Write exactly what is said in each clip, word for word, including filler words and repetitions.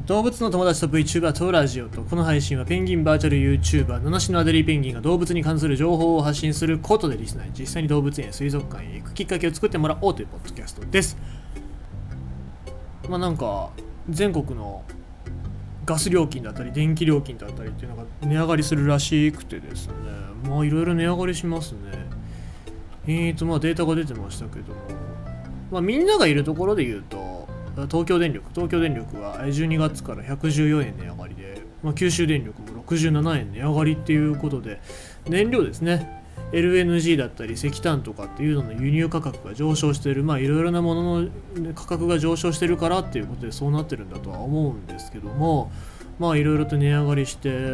動物の友達と VTuber とラジオと、この配信はペンギンバーチャル YouTuber 七種のアデリーペンギンが動物に関する情報を発信することでリスナーに実際に動物園や水族館へ行くきっかけを作ってもらおうというポッドキャストです。まあなんか全国のガス料金だったり電気料金だったりっていうのが値上がりするらしくてですね、まあいろいろ値上がりしますね。えーとまあデータが出てましたけども、まあみんながいるところで言うと東京電力東京電力はじゅうにがつからひゃくじゅうよえん値上がりで、まあ、九州電力もろくじゅうななえん値上がりっていうことで、燃料ですね エルエヌジー だったり石炭とかっていうのの輸入価格が上昇している、まあいろいろなものの価格が上昇しているからっていうことでそうなってるんだとは思うんですけども、まあいろいろと値上がりして、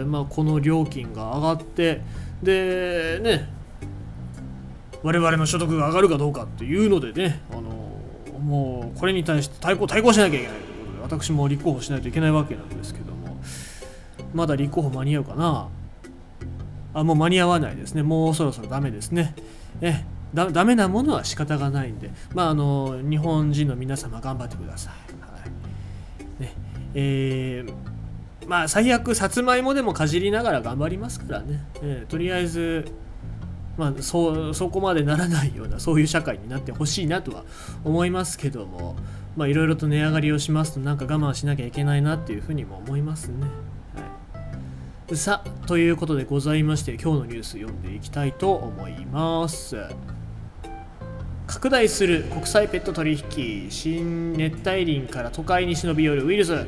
まあ、この料金が上がってでね我々の所得が上がるかどうかっていうのでね、あのもうこれに対して対抗対抗しなきゃいけないということで私も立候補しないといけないわけなんですけども、まだ立候補間に合うかなあ。もう間に合わないですね。もうそろそろダメですね。えだダメなものは仕方がないんで、まああの日本人の皆様頑張ってください。はいねえー、まあ最悪さつまいもでもかじりながら頑張りますからね、えー、とりあえずまあ、そ, そこまでならないようなそういう社会になってほしいなとは思いますけども、まあいろいろと値上がりをしますとなんか我慢しなきゃいけないなっていうふうにも思いますね。はい、さあということでございまして、今日のニュース読んでいきたいと思います。拡大する国際ペット取引、新熱帯林から都会に忍び寄るウイルス、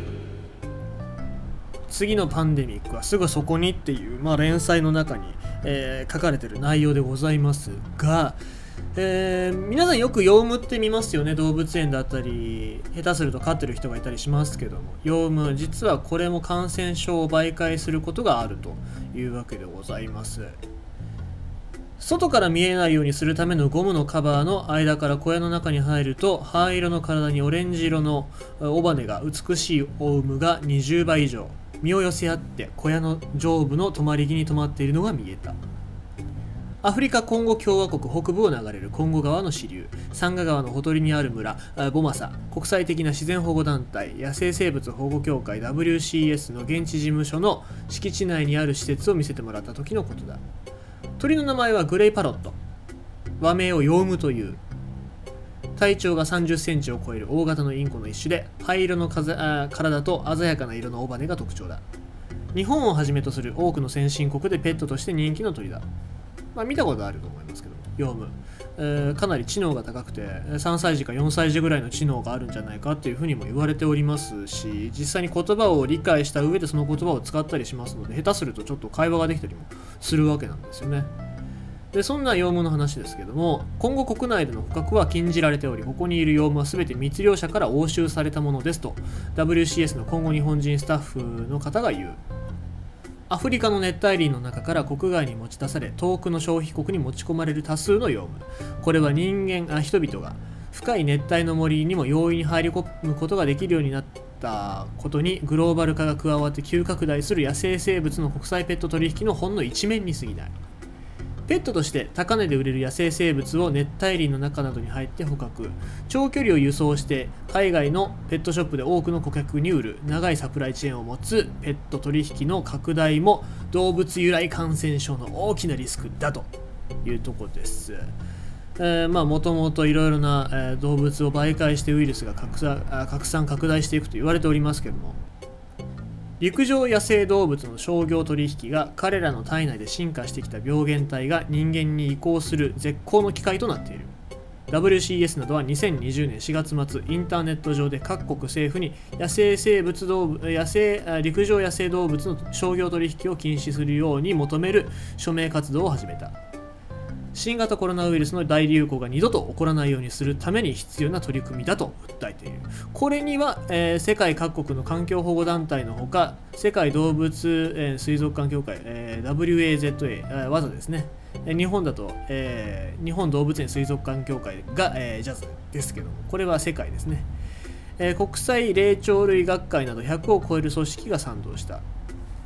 次のパンデミックはすぐそこにっていう、まあ、連載の中に、えー、書かれている内容でございますが、えー、皆さんよくヨウムって見ますよね。動物園だったり下手すると飼ってる人がいたりしますけども、ヨウム実はこれも感染症を媒介することがあるというわけでございます。外から見えないようにするためのゴムのカバーの間から小屋の中に入ると、灰色の体にオレンジ色の尾羽が美しいオウムがにじゅうばい以上身を寄せ合って小屋の上部の止まり木に止まっているのが見えた。アフリカコンゴ共和国北部を流れるコンゴ川の支流、サンガ川のほとりにある村ボマサ、国際的な自然保護団体野生生物保護協会 ダブリューシーエス の現地事務所の敷地内にある施設を見せてもらった時のことだ。鳥の名前はグレイパロット、和名をヨウムという。体長がさんじゅっセンチを超える大型のインコの一種で、灰色の体と鮮やかな色の尾羽が特徴だ。日本をはじめとする多くの先進国でペットとして人気の鳥だ。まあ見たことあると思いますけど、ヨウム、えー、かなり知能が高くてさんさい児かよんさい児ぐらいの知能があるんじゃないかっていうふうにも言われておりますし、実際に言葉を理解した上でその言葉を使ったりしますので、下手するとちょっと会話ができたりもするわけなんですよね。でそんなヨウムの話ですけども、今後国内での捕獲は禁じられており、ここにいるヨウムは全て密猟者から押収されたものですと ダブリューシーエス の今後日本人スタッフの方が言う。アフリカの熱帯林の中から国外に持ち出され、遠くの消費国に持ち込まれる多数のヨウム、これは人間あ人々が深い熱帯の森にも容易に入り込むことができるようになったことにグローバル化が加わって急拡大する野生生物の国際ペット取引のほんの一面に過ぎない。ペットとして高値で売れる野生生物を熱帯林の中などに入って捕獲、長距離を輸送して海外のペットショップで多くの顧客に売る長いサプライチェーンを持つペット取引の拡大も動物由来感染症の大きなリスクだというところです。えー、まあもともといろいろな、えー、動物を媒介してウイルスが拡散、拡散拡大していくと言われておりますけども、陸上野生動物の商業取引が彼らの体内で進化してきた病原体が人間に移行する絶好の機会となっている。 ダブリューシーエス などはにせんにじゅうねんしがつ末、インターネット上で各国政府に野生生物動物野生陸上野生動物の商業取引を禁止するように求める署名活動を始めた。新型コロナウイルスの大流行が二度と起こらないようにするために必要な取り組みだと訴えている。これには、えー、世界各国の環境保護団体のほか、世界動物、えー、水族館協会、えー、ダブリューエーゼットエー、えー、わざですね。日本だと、えー、日本動物園水族館協会が、えー、ジャズですけども、これは世界ですね。えー、国際霊長類学会などひゃくを超える組織が賛同した。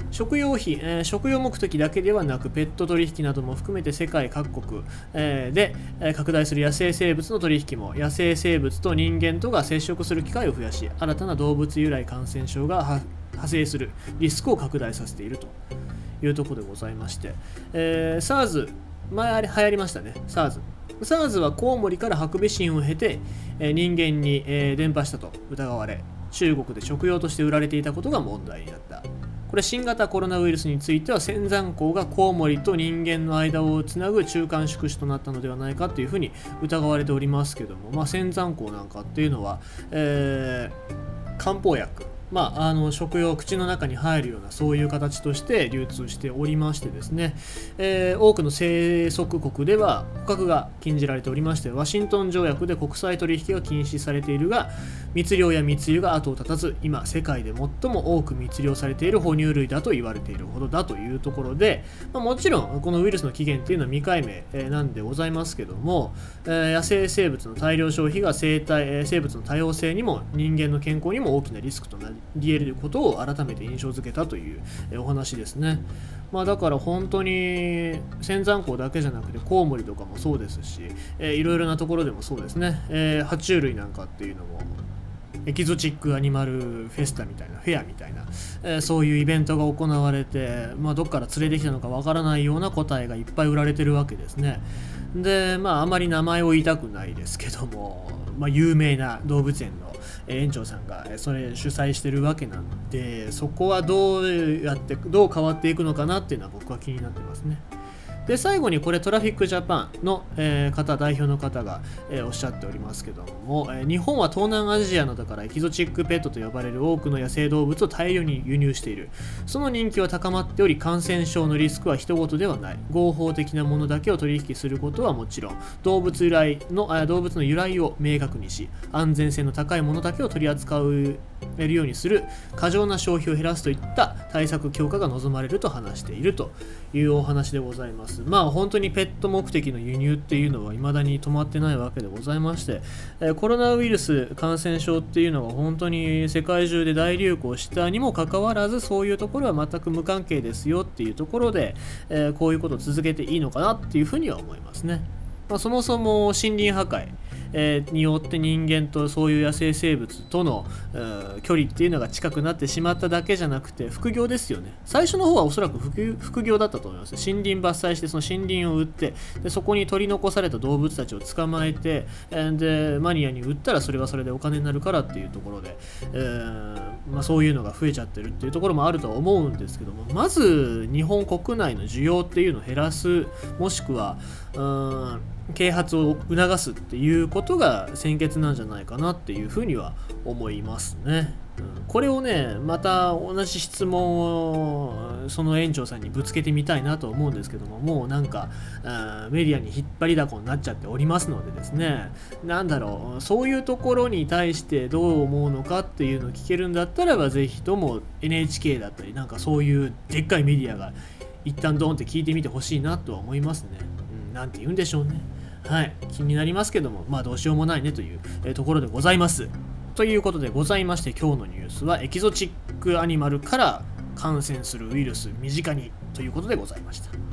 食用費、えー、食用目的だけではなくペット取引なども含めて世界各国、えー、で、えー、拡大する野生生物の取引も野生生物と人間とが接触する機会を増やし、新たな動物由来感染症が派生するリスクを拡大させているというところでございまして、えー、SARS 前あれ流行りましたね。 SARS SARS はコウモリからハクビシンを経て、えー、人間に、えー、伝播したと疑われ、中国で食用として売られていたことが問題になった。これ新型コロナウイルスについては仙山港がコウモリと人間の間をつなぐ中間宿主となったのではないかというふうに疑われておりますけども、まあ、仙山港なんかっていうのは、えー、漢方薬、まあ、あの食用口の中に入るようなそういう形として流通しておりましてですね、えー、多くの生息国では捕獲が禁じられておりまして、ワシントン条約で国際取引が禁止されているが、密漁や密輸が後を絶たず、今世界で最も多く密漁されている哺乳類だと言われているほどだというところで、まあ、もちろんこのウイルスの起源っていうのは未解明なんでございますけども、えー、野生生物の大量消費が生態生物の多様性にも人間の健康にも大きなリスクとなり得ることを改めて印象づけたというお話ですね。まあ、だから本当に仙山港だけじゃなくてコウモリとかもそうですし、えー、いろいろなところでもそうですね、えー、爬虫類なんかっていうのもエキゾチックアニマルフェスタみたいなフェアみたいな、えー、そういうイベントが行われて、まあ、どっから連れてきたのかわからないような個体がいっぱい売られてるわけですね。で、まああまり名前を言いたくないですけども、まあ、有名な動物園の園長さんがそれ主催してるわけなんで、そこはどうやってどう変わっていくのかなっていうのは僕は気になってますね。で最後にこれトラフィックジャパンの、えー、方代表の方が、えー、おっしゃっておりますけども、えー、日本は東南アジアなどからエキゾチックペットと呼ばれる多くの野生動物を大量に輸入している。その人気は高まっており、感染症のリスクは人事ではない。合法的なものだけを取引することはもちろん、動物由来のあ動物の由来を明確にし、安全性の高いものだけを取り扱うえるようにする、過剰な消費を減らすといった対策強化が望まれると話しているというお話でございます。まあ本当にペット目的の輸入っていうのは未だに止まってないわけでございまして、えー、コロナウイルス感染症っていうのが本当に世界中で大流行したにもかかわらず、そういうところは全く無関係ですよっていうところで、えー、こういうことを続けていいのかなっていうふうには思いますね。まあ、そもそも森林破壊えー、によって人間とそういう野生生物との、えー、距離っていうのが近くなってしまっただけじゃなくて副業ですよね。最初の方はおそらく 副, 副業だったと思います。森林伐採してその森林を売って、でそこに取り残された動物たちを捕まえて、えー、でマニアに売ったらそれはそれでお金になるからっていうところで、えーまあ、そういうのが増えちゃってるっていうところもあるとは思うんですけども、まず日本国内の需要っていうのを減らす、もしくはうーん啓発を促すっていうことが先決なんじゃないかなっていうふうには思いますね。うん、これをね、また同じ質問をその園長さんにぶつけてみたいなと思うんですけども、もうなんかメディアに引っ張りだこになっちゃっておりますのでですね、なんだろう、そういうところに対してどう思うのかっていうのを聞けるんだったらば、ぜひとも エヌエイチケー だったり、なんかそういうでっかいメディアが一旦ドーンって聞いてみてほしいなとは思いますね。うん、なんて言うんでしょうね。はい、気になりますけども、まあどうしようもないねという、えー、ところでございます。ということでございまして、今日のニュースはエキゾチックアニマルから感染するウイルス身近にということでございました。